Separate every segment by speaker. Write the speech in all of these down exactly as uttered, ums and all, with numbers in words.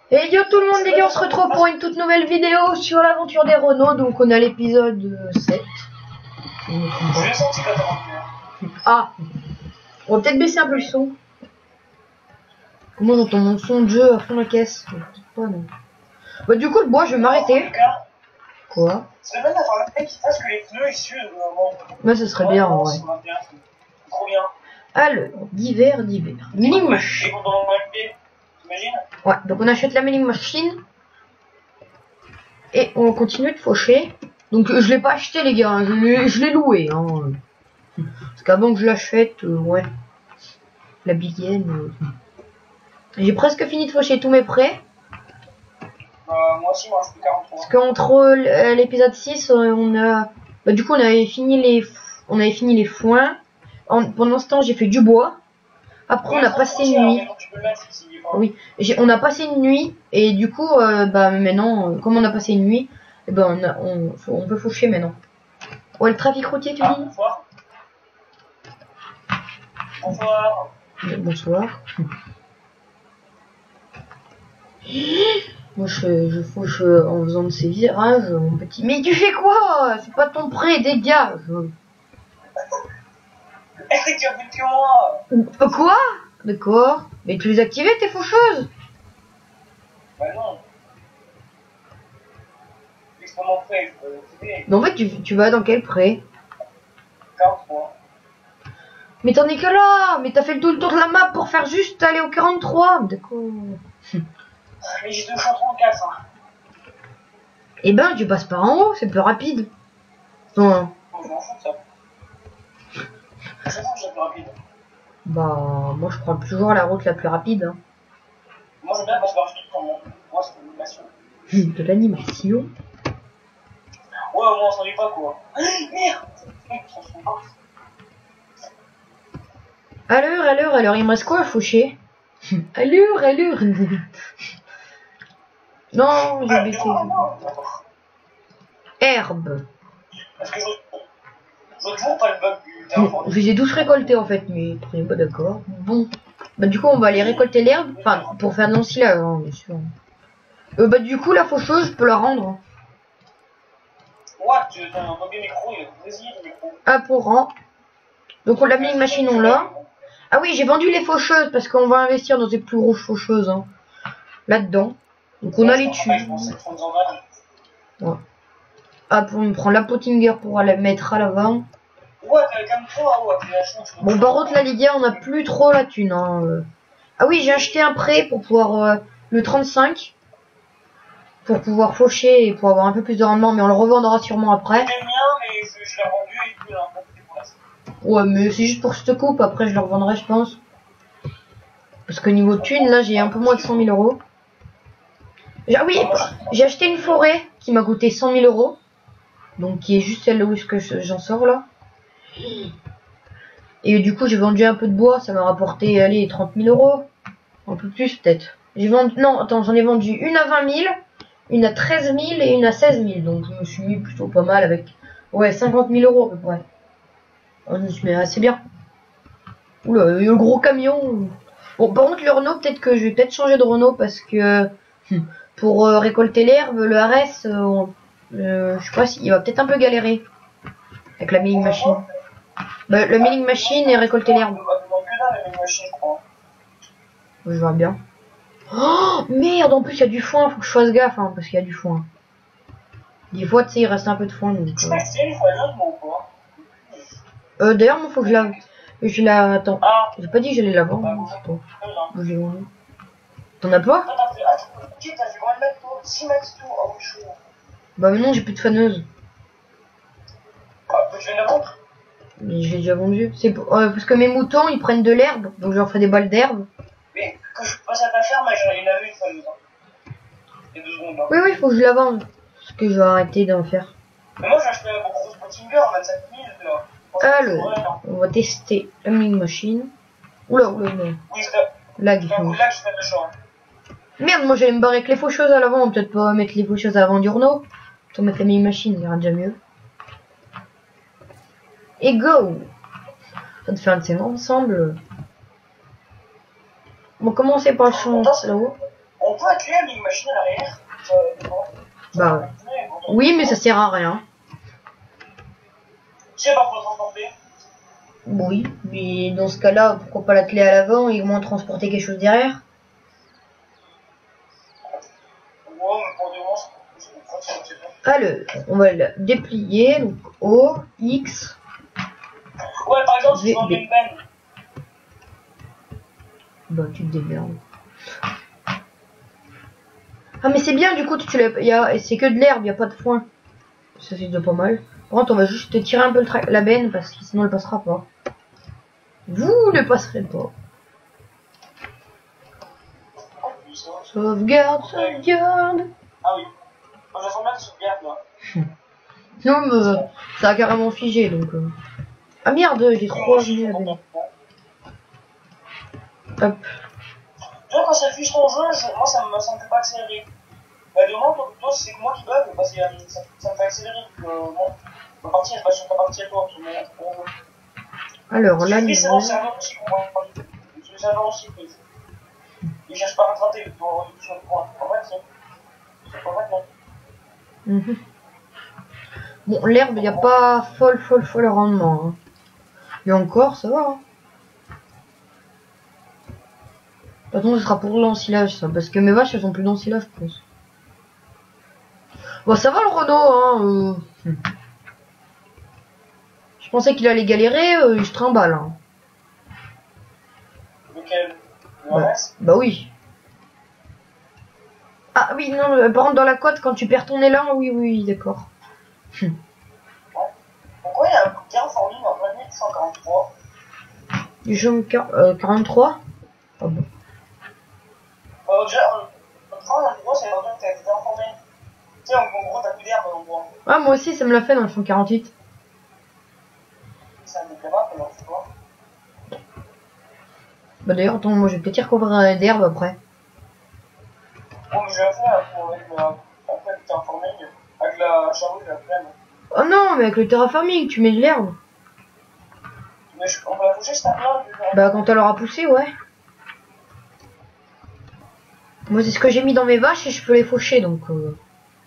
Speaker 1: Et yo tout le monde les gars, on se retrouve pour une toute nouvelle vidéo sur l'aventure des Renault. Donc on a l'épisode sept. Ah, on va peut-être baisser un peu le son. Comment on entend mon son de jeu à fond la caisse? Pas, non. Bah du coup le bois je vais m'arrêter. Quoi?
Speaker 2: C'est bien d'avoir un mec qui fasse que les pneus ils suent au moment.
Speaker 1: Bah ça serait bien en vrai.
Speaker 2: Trop bien.
Speaker 1: Alors, d'hiver, d'hiver. Milling machine. Ouais, donc on achète la milling machine. Et on continue de faucher. Donc je l'ai pas acheté les gars, je l'ai, je l'ai loué. Hein. Parce qu'avant que je l'achète, euh, ouais. La bigaine. Euh... J'ai presque fini de faucher tous mes prêts.
Speaker 2: Euh, moi aussi, moi je fais quarante-trois.
Speaker 1: Parce qu'entre l'épisode six, on a. Bah, du coup on avait fini les. On avait fini les foins. En... Pendant ce temps j'ai fait du bois. Après ouais, on a passé une nuit. Ici, oui, on a passé une nuit et du coup, euh, bah maintenant, euh, comme on a passé une nuit, eh ben on, a, on, on peut faucher maintenant. Ouais, le trafic routier, tu
Speaker 2: ah,
Speaker 1: dis?
Speaker 2: Bonsoir. Bonsoir.
Speaker 1: Bonsoir. Moi je, je fauche en faisant de ces virages, mon petit. Mais tu fais quoi? C'est pas ton prêt, dégage.
Speaker 2: Eh, tu as plus que moi.
Speaker 1: Quoi? D'accord. Mais tu les as activées tes faucheuses?
Speaker 2: Bah non. Extrêmement prêt, je peux l'activer.
Speaker 1: Mais en fait, tu, tu vas dans quel prêt?
Speaker 2: quarante-trois.
Speaker 1: Mais t'en es que là. Mais t'as fait tout le tour de la map pour faire juste aller au quarante-trois. D'accord.
Speaker 2: Mais j'ai deux fois trente-quatre. Hein.
Speaker 1: Eh ben, tu passes par en haut, c'est plus rapide. Non.
Speaker 2: Oh, je m'en fous de ça. Je m'en fous que c'est plus rapide.
Speaker 1: Bah, moi je prends toujours la route la plus rapide. Hein.
Speaker 2: Moi j'aime bien parce que je trouve moi, moi c'est de l'animation.
Speaker 1: De l'animation?
Speaker 2: Ouais, au moins on s'ennuie pas quoi. Merde.
Speaker 1: À l'heure, à l'heure, à l'heure, il me reste quoi à faucher? À l'heure, à l'heure. Non, j'ai baissé. Herbe.
Speaker 2: Parce que je je toujours pas le bug du
Speaker 1: bon, je les ai tous récoltés en fait, mais prenez pas d'accord. Bon, bah du coup on va aller récolter l'herbe, enfin pour faire de l'ensilage, hein, bien sûr. Euh, bah du coup la faucheuse, je peux la rendre.
Speaker 2: Ouais, tu as un mauvais micro, il vas-y le micro.
Speaker 1: Ah pour rang. Donc on l'a mis une machine on l'a. Ah oui, j'ai vendu les faucheuses parce qu'on va investir dans des plus grosses faucheuses hein, là-dedans. Donc on a les tubes. Ouais. Ah pour me prendre la Pottinger pour la mettre à l'avant.
Speaker 2: Ouais, comme toi, ouais, la chance.
Speaker 1: Bon par contre la Ligue on a plus trop la thune. Hein. Ah oui, j'ai acheté un prêt pour pouvoir euh, le trente-cinq. Pour pouvoir faucher et pour avoir un peu plus de rendement, mais on le revendra sûrement après.
Speaker 2: C'est le mien, mais je, je l'ai rendu et puis là, pour l'instant.
Speaker 1: Ouais, mais c'est juste pour cette coupe, après je le revendrai, je pense. Parce que niveau thune, là, j'ai un peu moins de cent mille euros. Ah oui, j'ai acheté une forêt qui m'a coûté cent mille euros. Donc, qui est juste celle où j'en sors, là. Et du coup, j'ai vendu un peu de bois, ça m'a rapporté, allez, trente mille euros. Un peu plus, peut-être. J'ai vendu, non, attends, j'en ai vendu une à vingt mille. Une à treize mille et une à seize mille. Donc je me suis mis plutôt pas mal avec ouais cinquante mille euros à peu près. Je me suis mis assez bien. Oula, le gros camion. Bon par contre le Renault, peut-être que je vais peut-être changer de Renault parce que pour euh, récolter l'herbe, le R S, euh, euh, je sais pas s'il va peut-être un peu galérer avec la milling machine. Bah, la milling machine et récolter l'herbe. Je vois bien. Oh merde, en plus il y a du foin, faut que je fasse gaffe hein, parce qu'il y a du foin. Des fois tu sais il reste un peu de foin donc. Euh, euh d'ailleurs moi faut que je la. Je la. Attends. J'ai pas dit que j'allais la vendre. Je sais pas. T'en as pas? Bah mais non j'ai plus de faneuse. Mais je l'ai déjà vendu. C'est pour... euh, parce que mes moutons ils prennent de l'herbe, donc je leur fais des balles d'herbe.
Speaker 2: Mais que je passe à ta ferme, j'en ai vu une faneuse. Il y a deux secondes. Hein.
Speaker 1: Oui, oui, il faut que je la vende. Parce que je vais arrêter d'en faire.
Speaker 2: Mais moi j'ai acheté la grosse Pottinger, vingt-cinq mille.
Speaker 1: Alors, on va tester la milling machine. Oula, oula, non.
Speaker 2: Oui,
Speaker 1: lag.
Speaker 2: Là, je fais le champ.
Speaker 1: Merde, moi j'allais me barrer avec les faucheuses à l'avant. Peut-être pas mettre les faucheuses à l'avant du Renault. Plutôt mettre la milling machine, il ira déjà mieux. Et go! On va faire un de ces ensemble. On va commencer par le champ là-haut.
Speaker 2: On peut atteler avec une machine à l'arrière. Euh, bon.
Speaker 1: Bah ouais. Oui, mais ça sert à rien.
Speaker 2: C'est pas pour transporter.
Speaker 1: Oui, mais dans ce cas-là, pourquoi pas l'atteler à l'avant et au moins transporter quelque chose derrière?
Speaker 2: Ouais, mais pour des moments, c'est
Speaker 1: Alors, on va le déplier, donc O, X.
Speaker 2: Ouais, par exemple, si
Speaker 1: V,
Speaker 2: tu veux
Speaker 1: B.
Speaker 2: une benne.
Speaker 1: Bah, tu te démerdes. Ah, mais c'est bien, du coup, tu l'as, y a, c'est que de l'herbe, il n'y a pas de foin. Ça, c'est déjà pas mal. Par contre, on va juste tirer un peu le tra- la benne, parce que sinon, elle passera pas. Vous ne passerez pas. Sauvegarde, sauvegarde.
Speaker 2: Ah oui. Moi, j'attends bien que tu sauvegardes, là.
Speaker 1: Non, mais euh, ça a carrément figé, donc... Euh... Ah merde, j'ai trop revenu la benne. Hop.
Speaker 2: Tu vois, quand ça fiche ton jeu, je... moi, ça me, ça me fait pas accélérer. Bah, demande, toi, c'est que moi qui bug, parce que euh, ça, ça me fait accélérer. Euh, bon, ma partie, elle passe sur ta partie à toi.
Speaker 1: Alors, là,
Speaker 2: niveau... c'est mon
Speaker 1: niveau...
Speaker 2: serveur aussi, comprends. C'est le serveur aussi, que il cherche pas à rattraper, il doit sur le point. En fait, c'est pas vrai, non.
Speaker 1: Mm-hmm. Bon, l'herbe, il n'y a pas folle, folle, folle rendement. Hein. Et encore, ça va. Hein. De toute façon, ce sera pour l'ensilage, ça. Parce que mes vaches, elles sont plus d'ensilage, je pense. Bon, ça va le Renault, hein. Euh... Je pensais qu'il allait galérer, euh, je trimballe. Hein.
Speaker 2: Lequel? Le
Speaker 1: bah, bah oui. Ah oui, non, euh, par contre, dans la côte, quand tu perds ton élan, oui, oui, d'accord.
Speaker 2: Ouais. Pourquoi il y a un coup de terraforming en vingt mille cent quarante-trois?
Speaker 1: Du jaune euh, quarante-trois. Oh bon.
Speaker 2: Euh, déjà, on prend un endroit, c'est l'endroit où t'as été terraformé. Tu sais, en gros, t'as plus d'herbe dans l'endroit.
Speaker 1: Ah, moi aussi, ça me l'a fait dans le fond quarante-huit.
Speaker 2: Ça me déplaît pas, alors c'est quoi?
Speaker 1: Bah d'ailleurs, attends, moi je vais peut-être y recouvrir d'herbe après.
Speaker 2: Bon, mais je vais faire avec le terraforming, avec la charrue et la plaine.
Speaker 1: Oh non, mais avec le terraforming, tu mets de l'herbe.
Speaker 2: Mais je, on va la pousser, c'est un plan.
Speaker 1: Bah quand elle aura poussé, ouais. Moi c'est ce que j'ai mis dans mes vaches et je peux les faucher, donc... Euh...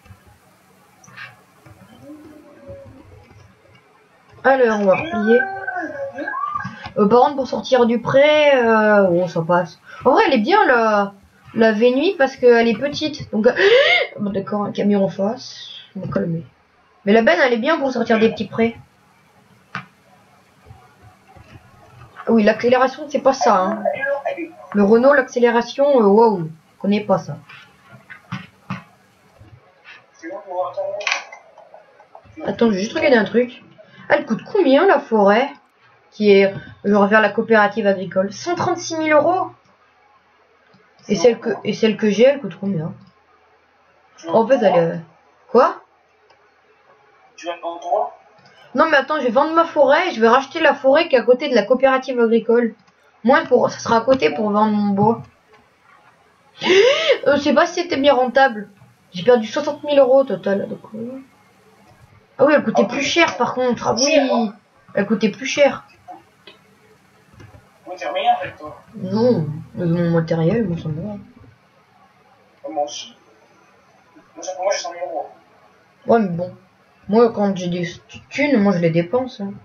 Speaker 1: Alors, on va replier. Euh, par contre, pour sortir du pré, euh... oh, ça passe. En vrai, elle est bien, la, la V-Nuit, parce qu'elle est petite. Donc, bon, d'accord, un camion en face. On va calmer. Mais la benne, elle est bien pour sortir des petits prés. Ah oui, l'accélération, c'est pas ça. Hein. Le Renault, l'accélération, euh, waouh, je connais pas ça. Attends, je vais juste regarder un truc. Elle coûte combien la forêt? Qui est, je vais refaire la coopérative agricole. cent trente-six mille euros. Et celle que, et celle que j'ai, elle coûte combien? En fait, elle est... Quoi?
Speaker 2: Tu viens de vendre toi? Non,
Speaker 1: mais attends, je vais vendre ma forêt et je vais racheter la forêt qui est à côté de la coopérative agricole. Moi, pour, ça sera à côté pour vendre mon bois. euh, je sais pas si c'était bien rentable. J'ai perdu soixante mille euros au total. Donc, euh... Ah oui, elle coûtait plus cher par contre. Ah oui, elle coûtait plus cher.
Speaker 2: Oui, t'as rien avec toi.
Speaker 1: Non, mon matériel, moi ça me va.
Speaker 2: Moi aussi. Moi j'ai cent mille euros.
Speaker 1: Ouais, mais bon. Moi, quand j'ai des thunes, moi je les dépense. Hein.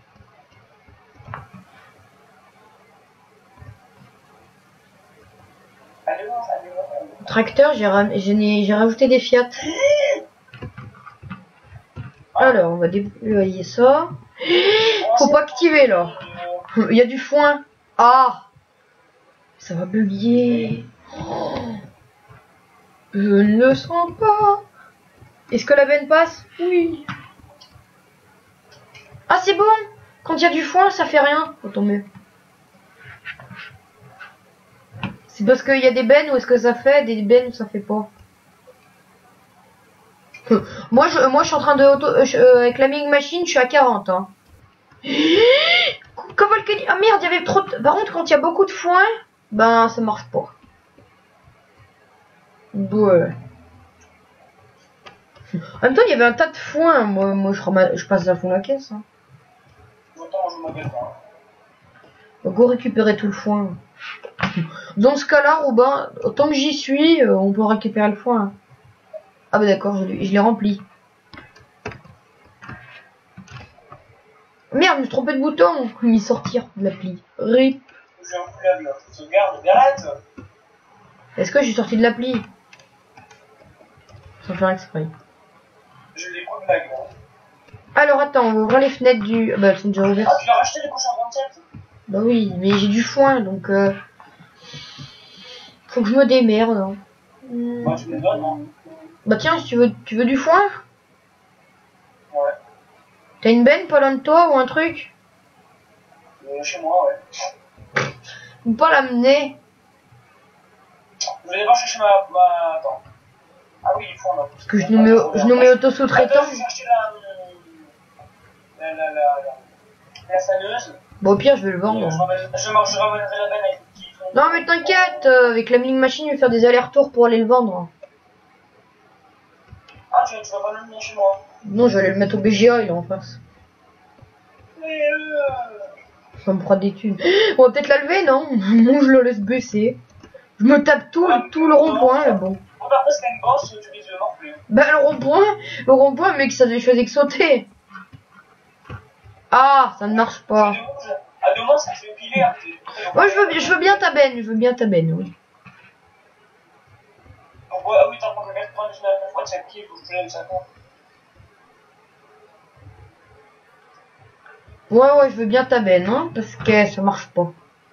Speaker 2: Allez voir, allez voir, allez voir.
Speaker 1: Tracteur, j'ai ra j'ai rajouté des Fiat. Alors, on va déployer ça. Faut pas activer là. Il y a du foin. Ah, ça va bugger. Oh. Je ne le sens pas. Est-ce que la benne passe? Oui. Ah, c'est bon. Quand il y a du foin, ça fait rien. Oh, tant mieux. C'est parce qu'il y a des bennes où est-ce que ça fait, des bennes où ça fait pas. moi, je, moi, je suis en train de auto, euh, avec la Ming Machine, je suis à quarante. Hein. Cavalcani. Ah merde, il y avait trop de... Par contre, quand il y a beaucoup de foin, ben ça marche pas. Ouais. En même temps, il y avait un tas de foin. Moi, moi je, je passe à fond la caisse. Hein. Go récupérer tout le foin. Dans ce cas-là, Robin, autant que j'y suis, euh, on peut récupérer le foin. Ah bah d'accord, je, je l'ai rempli. Merde, je me suis trompé de bouton. M'y sortir de l'appli. Rip.
Speaker 2: J'ai un coup là, là. Sauvegarde, arrête.
Speaker 1: Est-ce que je suis sorti de l'appli? Sans faire exprès.
Speaker 2: J'ai des coups de lag là.
Speaker 1: Alors attends, on va ouvrir les fenêtres du... Ah bah elles sont déjà ouvertes.
Speaker 2: Ah, tu l'as racheté les cochons vingt-sept?
Speaker 1: Bah oui, mais j'ai du foin, donc... Euh... Faut que je me démerde. Hein.
Speaker 2: Bah tu me donnes, hein.
Speaker 1: Bah tiens, si tu veux, tu veux du foin?
Speaker 2: Ouais.
Speaker 1: T'as une benne pas loin de toi ou un truc?
Speaker 2: Euh, chez moi, ouais.
Speaker 1: Ou pas l'amener?
Speaker 2: Je vais d'abord chercher ma... ma... Attends. Ah oui, il faut en
Speaker 1: Parce que je nous mets, je nous mets auto-sous-traitant.
Speaker 2: Attends, je vais chercher la... La... La... La... La, la faneuse.
Speaker 1: Bon au pire, je vais le vendre.
Speaker 2: Je, ramène... je, je ramènerai la benne avec le petit...
Speaker 1: Non mais t'inquiète, euh, avec la mini machine, je vais faire des allers-retours pour aller le vendre.
Speaker 2: Ah, tu, tu vas pas le mener chez moi?
Speaker 1: Non, je vais aller le mettre au B G A, il est en face.
Speaker 2: Mais euh...
Speaker 1: Ça me fera des thunes. On va peut-être la lever, non? Moi, je le laisse baisser. Je me tape tout,
Speaker 2: ouais,
Speaker 1: tout le rond-point, là, bon.
Speaker 2: Bon, bah après, c'est une bosse, tu les yeux non plus.
Speaker 1: Bah, le rond-point, le rond-point, mec, ça faisait que sauter. Ah, ça ne marche pas.
Speaker 2: À demain, ça fait piler. Hein,
Speaker 1: ouais, je veux, je veux bien ta benne, je veux bien ta benne, oui.
Speaker 2: Donc, ouais, ah oui, t'as pas que mettre prendre la fois de sa pied, faut que je te laisse ça.
Speaker 1: Ouais, ouais, je veux bien ta benne, hein, parce que ça marche pas.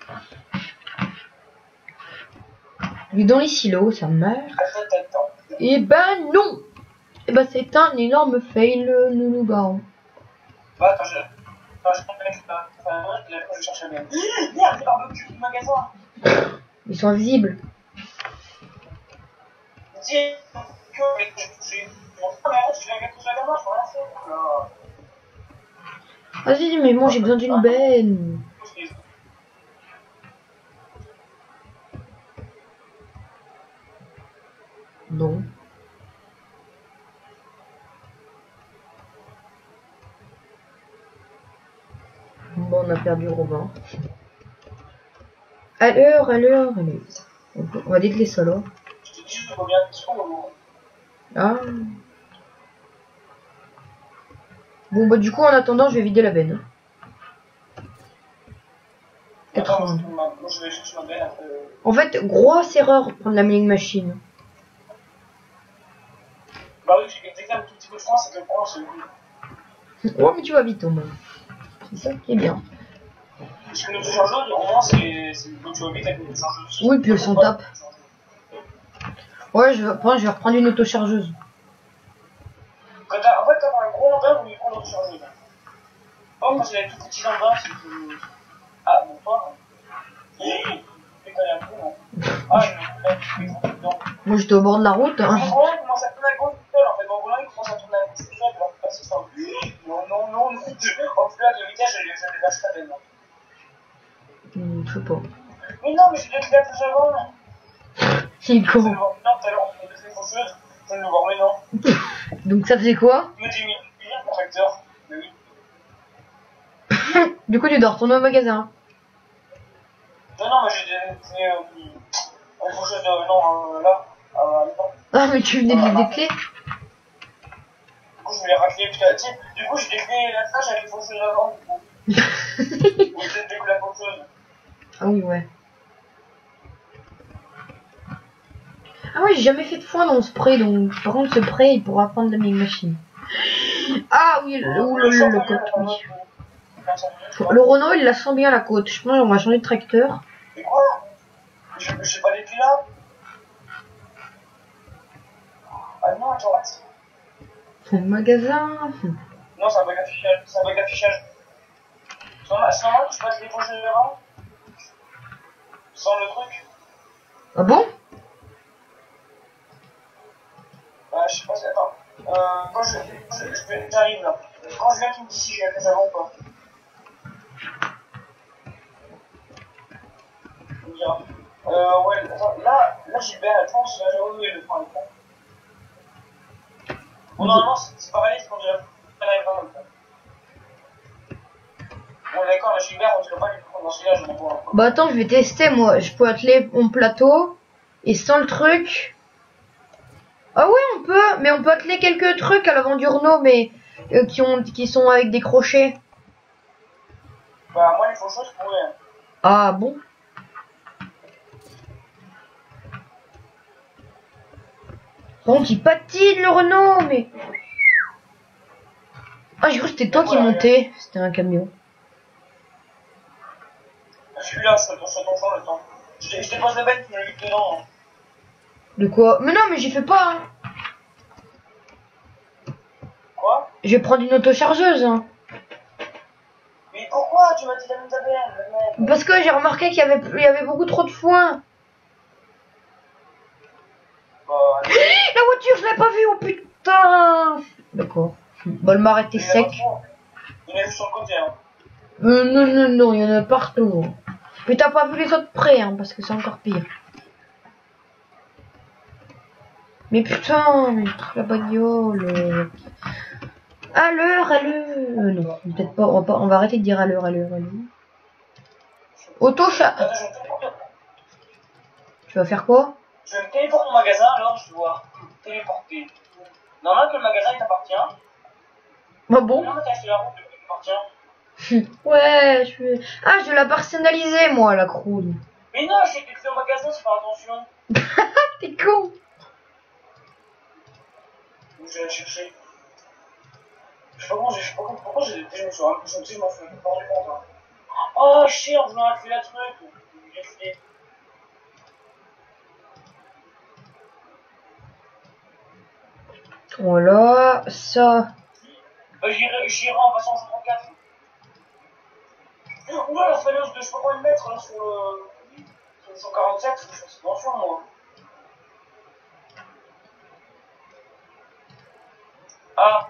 Speaker 1: Il est dans les silos, ça meurt. Et ben non. Et ben c'est un énorme fail, nous nous barrons.
Speaker 2: Bah, attends, je... Attends, je vais mettre la... Enfin, je vais chercher la benne. Merde, c'est barbecue du magasin.
Speaker 1: Ils sont invisibles.
Speaker 2: Dis que j'ai touché. Ah, mais arrête, je vais mettre la gamin, je peux rien faire.
Speaker 1: Vas-y, mais moi j'ai besoin d'une benne. Non. Bon, on a perdu Robin. À l'heure, à l'heure, à l'heure. On va dételer ça là.
Speaker 2: Je te dis, je reviens sur le moment.
Speaker 1: Ah. Bon, bah, du coup, en attendant, je vais vider la benne.
Speaker 2: Attends, moi je vais chercher ma benne après.
Speaker 1: En fait, grosse erreur prendre la milling machine.
Speaker 2: Bah oui, dès que t'as un tout petit peu de France, c'est que le prends, c'est le
Speaker 1: Ouais, mais tu vas vite au moins. C'est ça qui est bien.
Speaker 2: Parce que l'autochargeuse, au moins, c'est. Donc tu vas vite avec l'autochargeuse.
Speaker 1: Oui, puis elle s'en tape. Ouais, je vais, après, je vais reprendre une autochargeuse.
Speaker 2: Quand t'as, en fait, t'as un gros engin, vous prendre l'autochargeuse. Oh, quand c'est les tout petits engins, c'est que. Ah, bon, toi. Tu connais un peu, non? Ah, je non.
Speaker 1: Moi, j'étais au bord de la route. Hein.
Speaker 2: Mon volant commence à tourner à gauche tout seul, en fait. Mon volant il commence à tourner à gauche tout seul, alors que c'est ça. Non, non, non, non. En plus, là, le vitesse, je l'ai lâché la peine.
Speaker 1: Hmm, je sais pas.
Speaker 2: Mais non, mais je l'ai fait plus avant.
Speaker 1: C'est con.
Speaker 2: Non, tout à l'heure, on a fait quelque chose. Je ne le vois, mais non.
Speaker 1: Donc, ça faisait quoi?
Speaker 2: Il me dit, mais mon tracteur. Mais oui.
Speaker 1: Du coup, tu dois retourner au magasin.
Speaker 2: Non, non, mais j'ai fait euh, quelque chose de. Non, euh, là. Euh,
Speaker 1: ah, mais tu venais de lever des clés.
Speaker 2: Du coup, je voulais racler. Tu sais, du coup, j'ai déclé la tâche avec les faucheuses avant. Du coup. Ou peut-être déclé la faucheuse.
Speaker 1: Ah oui, ouais. Ah ouais, j'ai jamais fait de foin dans ce spray, donc par contre, ce spray, il pourra prendre la milling machine. Ah oui, le, le, le, le, le côte, oui. Le Renault, il la sent bien la côte. Je pense qu'on va changer de tracteur.
Speaker 2: Mais quoi? Je sais pas les clés là? Ah non, tu arrêtes.
Speaker 1: Son magasin.
Speaker 2: Non, c'est un bug d'affichage. C'est un bug d'affichage. C'est normal que je passe les faucheuses avant? Sans le truc?
Speaker 1: Ah bon?
Speaker 2: Bah, je sais pas, attends. Euh, quand je, je, je j'arrive là. Quand je viens, tu me dis si j'ai la fait avant ou pas. Euh, ouais, attends, là, là, Gilbert, elle pense, là, j'ai renouvelé le point. Bon, normalement, c'est pareil, c'est quand j'ai la fait avant. Bon, d'accord, là, Gilbert, on dirait pas les points. Dans ce cas, je m'en vois.
Speaker 1: Bah attends, je vais tester moi. Je peux atteler mon plateau. Et sans le truc. Ah ouais, on peut. Mais on peut atteler quelques trucs à l'avant du Renault, mais euh, qui ont qui sont avec des crochets.
Speaker 2: Bah moi les faux choses je pourrais.
Speaker 1: Ah bon? Par contre, il patine le Renault, mais. Ah, j'ai cru que c'était toi qui montais. C'était un camion.
Speaker 2: Je suis là, je suis sur ton champ le temps. Je, je dépose le bête, tu me le dedans. Hein.
Speaker 1: De quoi? Mais non, mais j'y fais pas. Hein.
Speaker 2: Quoi?
Speaker 1: Je vais prendre une autochargeuse. Hein.
Speaker 2: Mais pourquoi tu m'as dit la même tabelle?
Speaker 1: Parce que j'ai remarqué qu'il y avait, il y avait beaucoup trop de foin.
Speaker 2: Bah,
Speaker 1: la voiture, je l'ai pas vue, oh putain. D'accord. Bon, le marais était sec.
Speaker 2: Il y en a juste sur le côté. Hein.
Speaker 1: Euh, non, non, non, il y en a partout. Mais t'as pas vu les autres près, hein, parce que c'est encore pire. Mais putain, mais la bagnole. À l'heure, à l'heure. Euh, non, peut-être pas on, va pas. on va arrêter de dire à l'heure, à l'heure, à l'heure. Auto chat. Tu vas faire quoi?
Speaker 2: Je vais me téléporter au magasin, alors je dois téléporter. Normal que le magasin il t'appartient.
Speaker 1: Bah bon.
Speaker 2: Non, mais t'as acheté la route, il t'appartient.
Speaker 1: Ouais, je vais... Ah, je vais la personnaliser, moi, la croûte.
Speaker 2: Mais non, je sais que tu au magasin, c'est faire attention.
Speaker 1: T'es con.
Speaker 2: Où je vais la chercher. Je sais pas comment j'ai... Je sais pas comment... Pourquoi j'ai... Je me suis rendu compte, je m'en suis rendu compte. Hein. Oh, chier, je m'en ai fait la truc. J'ai fait...
Speaker 1: Voilà, ça.
Speaker 2: Euh, J'irai en passant au trente-quatre. Oula, la fameuse de je sais pas combien de mètres là sur le. Sur le cent quarante-sept, je fais attention moi. Ah!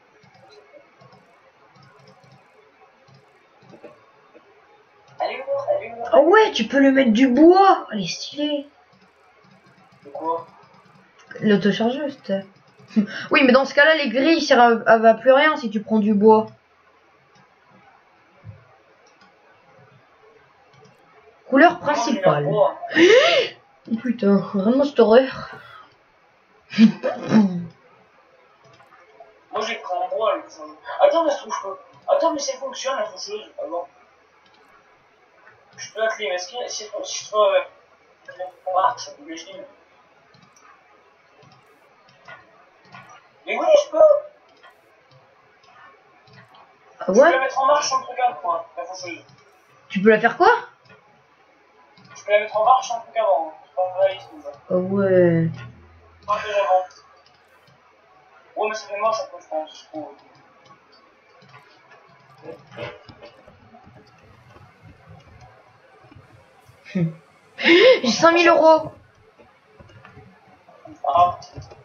Speaker 2: Elle est où? Elle est où?
Speaker 1: Ah ouais, tu peux lui mettre du bois. Elle est stylée.
Speaker 2: De quoi?
Speaker 1: L'autochargeuse, t'es. Oui, mais dans ce cas-là, les grilles, ça ne va plus rien si tu prends du bois. Couleur principale. Oh, putain, vraiment cette horreur.
Speaker 2: Moi j'ai pris un bois. Attends, mais je peux. Attends, mais ça fonctionne la faucheuse. Alors. Je peux atteler, mais est-ce que si je peux. Ah, ça peut m'imaginer. Mais oui, je peux.
Speaker 1: Ah ouais?
Speaker 2: Je peux la mettre en marche sans le truc avant, quoi, la faucheuse.
Speaker 1: Tu peux la faire quoi?
Speaker 2: Je peux la mettre en marche sans le truc avant. C'est pas réaliste comme ça.
Speaker 1: Ah ouais.
Speaker 2: Un peu avant. Ouais, mais ça fait moche un peu, je pense. Je trouve.
Speaker 1: J'ai cinq mille euros.
Speaker 2: Ah.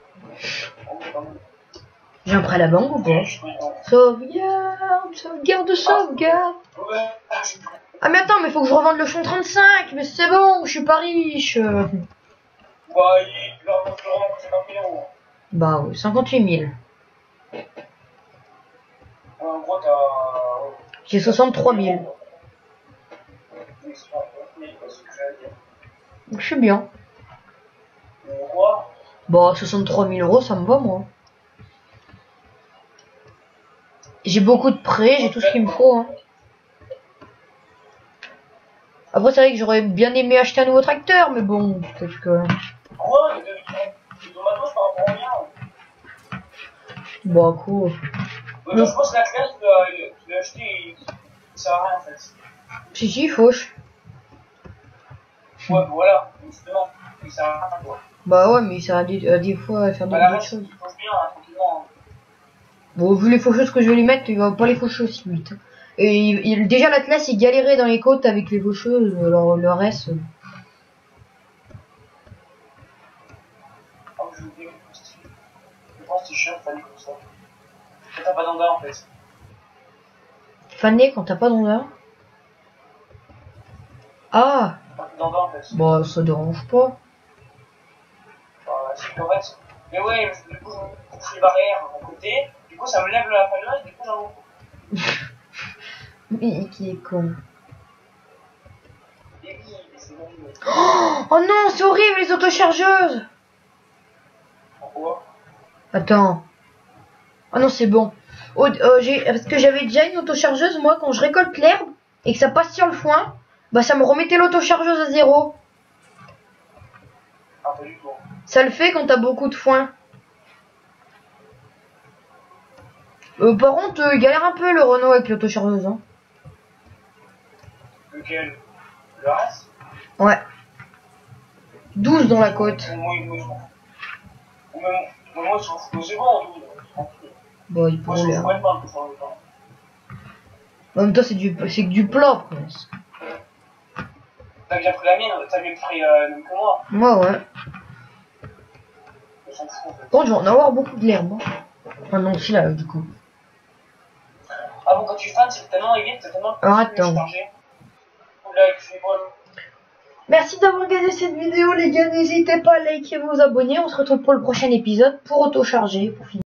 Speaker 1: J'ai un prêt à la banque ou pas? Sauvegarde, sauvegarde, sauvegarde. Ah mais attends, mais faut que je revende le fonds trente-cinq. Mais c'est bon, je suis pas riche.
Speaker 2: Bah, il va revendre cinquante mille euros.
Speaker 1: Bah oui, cinquante-huit mille.
Speaker 2: En gros, t'as...
Speaker 1: J'ai soixante-trois mille. Je suis bien.
Speaker 2: Pourquoi?
Speaker 1: Bah soixante-trois mille euros, ça me va moi. J'ai beaucoup de prêts, j'ai tout ce qu'il me faut. Hein. Après c'est vrai que j'aurais bien aimé acheter un nouveau tracteur, mais bon, peut-être que...
Speaker 2: Quoi? C'est ton matos par rapport au mien.
Speaker 1: Bah cool.
Speaker 2: Mais non, je pense que la classe, tu l'as acheté, ça sert à rien en fait.
Speaker 1: Si si, fauche.
Speaker 2: Ouais, voilà, justement, il sert à rien quoi.
Speaker 1: Bah ouais, mais ça a des, euh, des fois faire
Speaker 2: Bah,
Speaker 1: d'autres choses.
Speaker 2: Il faut bien, hein, tranquillement.
Speaker 1: Bon, vu les faucheuses que je vais lui mettre, il va pas les faucher aussi vite. Et il, il, déjà l'Atlas il galérait dans les côtes avec les faucheuses, alors le reste... Euh...
Speaker 2: Oh, je veux dire, je pense que c'est chiant de faner comme ça. Quand t'as pas d'anda en fait.
Speaker 1: Faner quand t'as pas d'anda? Ah!
Speaker 2: T'as pas d'anda en fait.
Speaker 1: Bah ça dérange pas.
Speaker 2: Bah, c'est correct. Mais ouais, du coup, je couche les barrières de mon côté, du coup, ça me lève la faneuse, du coup, j'en ai.
Speaker 1: Mais qui est con. Oh, oh non, c'est horrible les autochargeuses.
Speaker 2: Pourquoi?
Speaker 1: Attends. Ah non, c'est bon. Oh, euh, j'ai, parce que j'avais déjà une autochargeuse, moi, quand je récolte l'herbe et que ça passe sur le foin, bah ça me remettait l'autochargeuse à zéro.
Speaker 2: Ah, pas du tout.
Speaker 1: Ça le fait quand t'as beaucoup de foin. Euh, par contre, euh, il galère un peu le Renault avec l'autochargeuse. Hein.
Speaker 2: Lequel? Le reste?
Speaker 1: Ouais. douze dans la côte.
Speaker 2: Moi, moi, je m'en fous. Moi, moi, je m'en fous. Mais c'est bon, douze.
Speaker 1: Bon, il
Speaker 2: Moi,
Speaker 1: peut
Speaker 2: je
Speaker 1: rouler.
Speaker 2: m'en fous
Speaker 1: Hein.
Speaker 2: même pas pour changer de temps.
Speaker 1: En même temps, c'est du, c'est que du plat, presque.
Speaker 2: T'as bien pris la mienne, t'as bien pris euh, même que moi.
Speaker 1: Moi, ouais.
Speaker 2: Je m'en fous en fait.
Speaker 1: Bon, je vais en avoir beaucoup de l'herbe. Hein. Enfin, non, si là, du coup.
Speaker 2: Ah bon, quand tu fans, c'est tellement vite, c'est tellement
Speaker 1: Alors, attends.
Speaker 2: chargé. Là, avec ses balles.
Speaker 1: Merci d'avoir regardé cette vidéo, les gars. N'hésitez pas à liker et vous abonner. On se retrouve pour le prochain épisode pour auto-charger. Pour finir.